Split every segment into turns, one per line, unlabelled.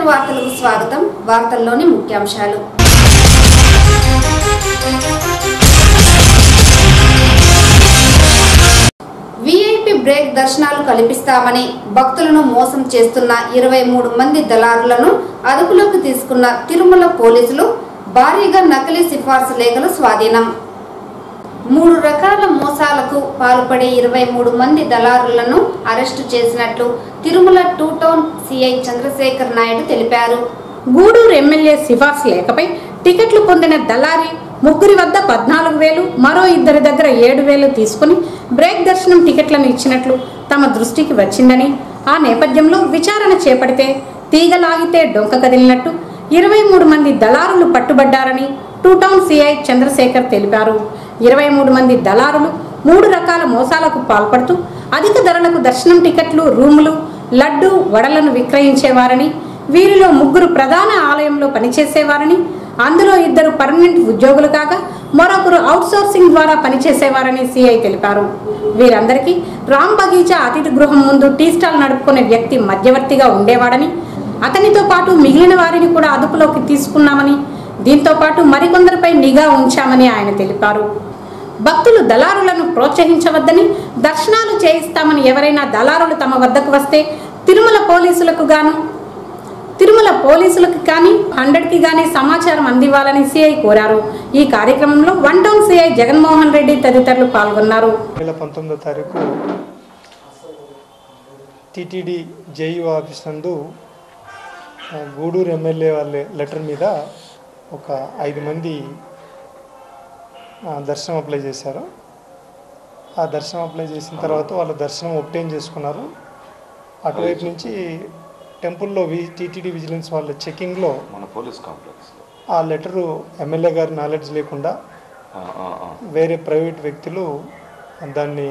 వార్తలకు స్వాగతం. వార్తల్లోని ముఖ్యాంశాలు. వీఐపీ బ్రేక్ దర్శనాలు కల్పిస్తామని భక్తులను మోసం చేస్తున్న 23 మంది దళారులను అదుపులోకి తీసుకున్న తిరుమల పోలీసులు. భారీగా నకిలీ సిఫార్సు లేఖలు స్వాధీనం. 3 రకాల మోసాలకు పాల్పడే 23 మంది దళారులను అరెస్టు చేసినట్లు తిరుమల 2 టౌన్ సిఐ చంద్రశేఖర్ నాయుడు తెలిపారు.
గూడూరు ఎమ్మెల్యే సిఫార్సు లేఖపై టికెట్లు పొందిన దళారి ముగ్గురి వద్ద 14,000, మరో ఇద్దరి దగ్గర 7,000 తీసుకుని బ్రేక్ దర్శనం టికెట్లను ఇచ్చినట్లు తమ దృష్టికి వచ్చిందని, ఆ నేపథ్యంలో విచారణ చేపడితే తీగలాగితే డొంక కదిలినట్టు 23 మంది దళారులు పట్టుబడ్డారని 2 టౌన్ సిఐ చంద్రశేఖర్ తెలిపారు. 23 మంది దళారులు 3 రకాల మోసాలకు పాల్పడుతూ అధిక ధరలకు దర్శనం టికెట్లు, రూములు, లడ్డు, వడలను విక్రయించేవారని, వీరిలో 3 ప్రధాన ఆలయంలో పనిచేసేవారని, అందులో 2 పర్మనెంట్ ఉద్యోగులు కాగా మరొకరు అవుట్సోర్సింగ్ ద్వారా పనిచేసేవారని సిఐ తెలిపారు. వీరందరికీ రామ్ బగీచా అతిథి గృహం ముందు టీ స్టాల్ నడుపుకునే వ్యక్తి మధ్యవర్తిగా ఉండేవాడని, అతనితో పాటు మిగిలిన వారిని కూడా అదుపులోకి తీసుకున్నామని, దీంతో పాటు మరికొందరిపై నిఘా ఉంచామని ఆయన తెలిపారు. భక్తులు దళారులను ప్రోత్సహించవద్దని, దర్శనాలు చేయిస్తామని ఎవరైనా దళారులు తమ వద్దకు వస్తే తిరుమల పోలీసులకు కానీ 100కి కానీ సమాచారం అందివ్వాలని సిఐ కోరారు. ఈ కార్యక్రమంలో 1 టౌన్ సిఐ జగన్మోహన్ రెడ్డి తదితరులు పాల్గొన్నారు.
19వ తారీఖు టిటిడి జేఈఓ ఆఫీస్ నందు గూడూరు ఎమ్మెల్యే వాళ్ళ లెటర్ మీద ఒక 5 మంది దర్శనం అప్లై చేశారు. ఆ దర్శనం అప్లై చేసిన తర్వాత వాళ్ళ దర్శనం ఒబ్టైన్ చేసుకున్నారు. అటువైపు నుంచి టెంపుల్లో టీటీడీ విజిలెన్స్ వాళ్ళ చెకింగ్లో
మన పోలీస్ కాంప్లెక్స్
ఆ లెటరు ఎమ్మెల్యే గారి నాలెడ్జ్ లేకుండా వేరే ప్రైవేట్ వ్యక్తులు దాన్ని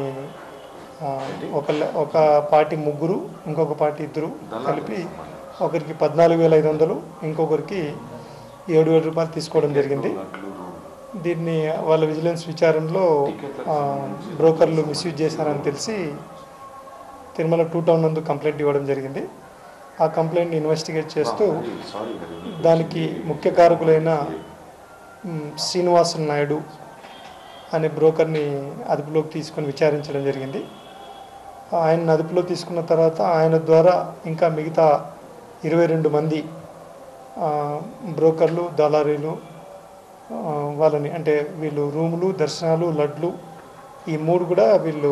ఒక పార్టీ 3, ఇంకొక పార్టీ 2 కలిపి ఒకరికి 14,500, ఇంకొకరికి 7,000 రూపాయలు తీసుకోవడం జరిగింది. దీన్ని వాళ్ళ విజిలెన్స్ విచారణలో బ్రోకర్లు మిస్యూజ్ చేశారని తెలిసి తిరుమల 2 టౌన్ నందు కంప్లైంట్ ఇవ్వడం జరిగింది. ఆ కంప్లైంట్ని ఇన్వెస్టిగేట్ చేస్తూ దానికి ముఖ్య కారకులైన శ్రీనివాసన్ నాయుడు అనే బ్రోకర్ని అదుపులోకి తీసుకొని విచారించడం జరిగింది. ఆయన్ని అదుపులో తీసుకున్న తర్వాత ఆయన ద్వారా ఇంకా మిగతా 22 మంది బ్రోకర్లు, దళారీలు వాళ్ళని, అంటే వీళ్ళు రూములు, దర్శనాలు, లడ్లు, ఈ 3 కూడా వీళ్ళు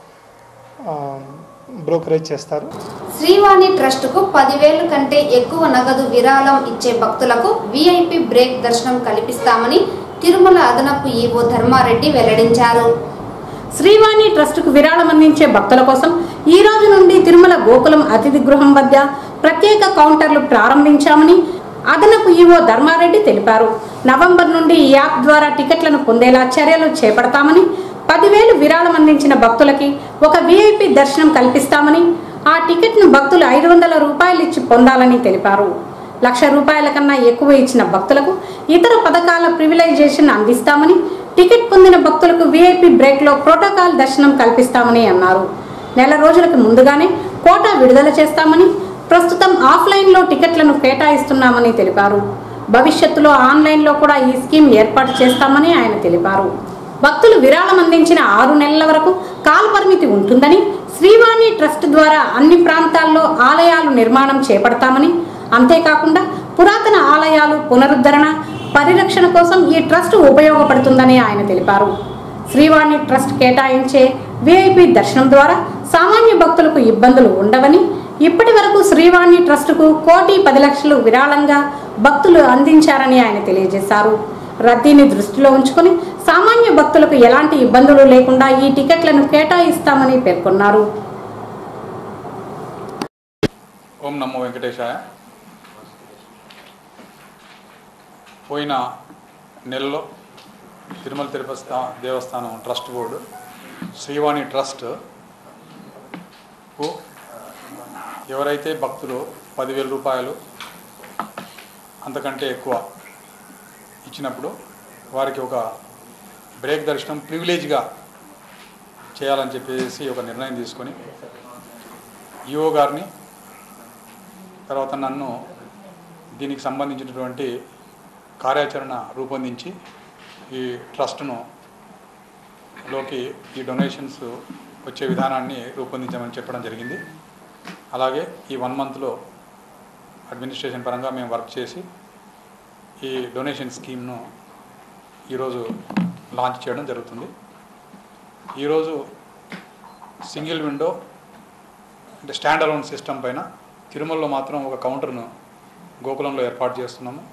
బ్రోకరేజ్ చేస్తారు.
శ్రీవాణి ట్రస్టుకు 10,000 కంటే ఎక్కువ నగదు విరాళం ఇచ్చే భక్తులకు వీఐపీ బ్రేక్ దర్శనం కల్పిస్తామని తిరుమల అదనపు ఈవో ధర్మారెడ్డి వెల్లడించారు.
శ్రీవాణి ట్రస్టుకు విరాళం అందించే భక్తుల కోసం ఈ రోజు నుండి తిరుమల గోకులం అతిథి గృహం వద్ద ప్రత్యేక కౌంటర్లు ప్రారంభించామని అదనపు ఈవో ధర్మారెడ్డి తెలిపారు. నవంబర్ నుండి ఈ యాప్ ద్వారా టికెట్లను పొందేలా చర్యలు చేపడతామని, 10,000 విరాళం అందించిన భక్తులకి ఒక వీఐపీ దర్శనం కల్పిస్తామని, ఆ టికెట్ను భక్తులు 500 రూపాయలు ఇచ్చి పొందాలని తెలిపారు. 1,00,000 రూపాయల కన్నా ఎక్కువ ఇచ్చిన భక్తులకు ఇతర పథకాల ప్రివిలైజేషన్ అందిస్తామని, టికెట్ పొందిన భక్తులకు వీఐపీ బ్రేక్లో ప్రోటోకాల్ దర్శనం కల్పిస్తామని అన్నారు. నెల రోజులకు ముందుగానే కోటా విడుదల చేస్తామని, ప్రస్తుతం ఆఫ్లైన్లో టికెట్లను కేటాయిస్తున్నామని తెలిపారు. భవిష్యత్తులో ఆన్లైన్లో కూడా ఈ స్కీమ్ ఏర్పాటు చేస్తామని ఆయన తెలిపారు. భక్తులు విరాళం అందించిన 6 నెలల వరకు కాల పరిమితి ఉంటుందని, శ్రీవాణి ట్రస్ట్ ద్వారా అన్ని ప్రాంతాల్లో ఆలయాలు నిర్మాణం చేపడతామని, అంతేకాకుండా పురాతన ఆలయాలు పునరుద్ధరణ, పరిరక్షణ కోసం ఈ ట్రస్ట్ ఉపయోగపడుతుందని ఆయన తెలిపారు. శ్రీవాణి ట్రస్ట్ కేటాయించే వీఐపీ దర్శనం ద్వారా సామాన్య భక్తులకు ఇబ్బందులు ఉండవని, ఇప్పటి వరకు శ్రీవాణి ట్రస్టుకు 1,10,00,000 విరాళంగా భక్తులు అందించారని ఆయన తెలియజేశారు. రద్దీని దృష్టిలో ఉంచుకొని సామాన్య భక్తులకు ఎలాంటి ఇబ్బందులు లేకుండా ఈ టికెట్లను కేటాయిస్తామని పేర్కొన్నారు.
ఓం నమో వెంకటేశాయ. పోయిన నెలలో తిరుమల తిరుపతి దేవస్థానం ట్రస్ట్ బోర్డు శ్రీవాణి ట్రస్ట్కు ఎవరైతే భక్తులు 10,000 రూపాయలు అంతకంటే ఎక్కువ ఇచ్చినప్పుడు వారికి ఒక బ్రేక్ దర్శనం ప్రివిలేజ్గా చేయాలని చెప్పేసి ఒక నిర్ణయం తీసుకొని ఈఓ గారిని తర్వాత నన్ను దీనికి సంబంధించినటువంటి కార్యాచరణ రూపొందించి ఈ ట్రస్ట్ను లోకి ఈ డొనేషన్స్ వచ్చే విధానాన్ని రూపొందించామని చెప్పడం జరిగింది. అలాగే ఈ 1 మంత్లో అడ్మినిస్ట్రేషన్ పరంగా మేము వర్క్ చేసి ఈ డొనేషన్ స్కీమ్ను ఈరోజు లాంచ్ చేయడం జరుగుతుంది. ఈరోజు సింగిల్ విండో అంటే స్టాండ్ అలోన్ సిస్టమ్ పైన తిరుమలలో మాత్రం ఒక కౌంటర్ను గోకులంలో ఏర్పాటు చేస్తున్నాము.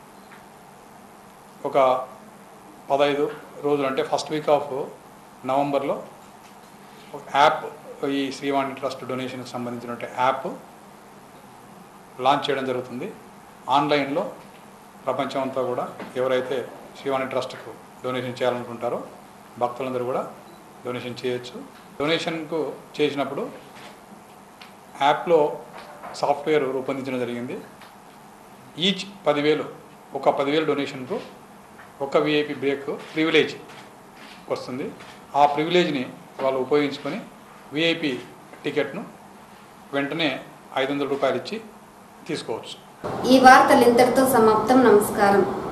ఒక 15 రోజులు అంటే ఫస్ట్ వీక్ ఆఫ్ నవంబర్లో ఒక యాప్, ఈ శ్రీవాణి ట్రస్ట్ డొనేషన్కి సంబంధించినటువంటి యాప్ లాంచ్ చేయడం జరుగుతుంది. ఆన్లైన్లో ప్రపంచం అంతా కూడా ఎవరైతే శ్రీవాణి ట్రస్ట్కు డొనేషన్ చేయాలనుకుంటారో భక్తులందరూ కూడా డొనేషన్ చేయొచ్చు. డొనేషన్కు చేసినప్పుడు యాప్లో సాఫ్ట్వేర్ రూపొందించడం జరిగింది. ఈచ్ 10,000 ఒక 10,000 డొనేషన్కు ఒక విఐపి బ్రేక్ ప్రివిలేజ్ వస్తుంది. ఆ ప్రివిలేజ్ని వాళ్ళు ఉపయోగించుకొని విఐపి టికెట్ను వెంటనే 500 రూపాయలు ఇచ్చి తీసుకోవచ్చు.
ఈ వార్తలు ఇంతటితో సమాప్తం. నమస్కారం.